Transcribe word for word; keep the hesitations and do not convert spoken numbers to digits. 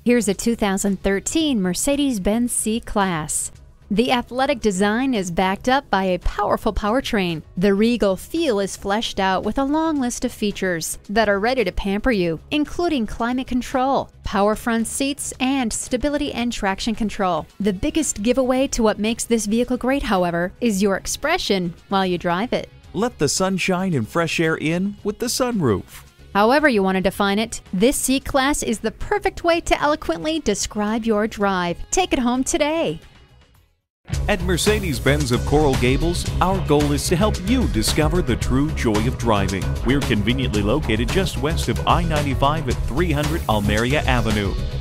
Here's a two thousand thirteen Mercedes-Benz C-Class. The athletic design is backed up by a powerful powertrain. The regal feel is fleshed out with a long list of features that are ready to pamper you, including climate control, power front seats, and stability and traction control. The biggest giveaway to what makes this vehicle great, however, is your expression while you drive it. Let the sunshine and fresh air in with the sunroof. However you want to define it, this C-Class is the perfect way to eloquently describe your drive. Take it home today. At Mercedes-Benz of Coral Gables, our goal is to help you discover the true joy of driving. We're conveniently located just west of I ninety-five at three hundred Almeria Avenue.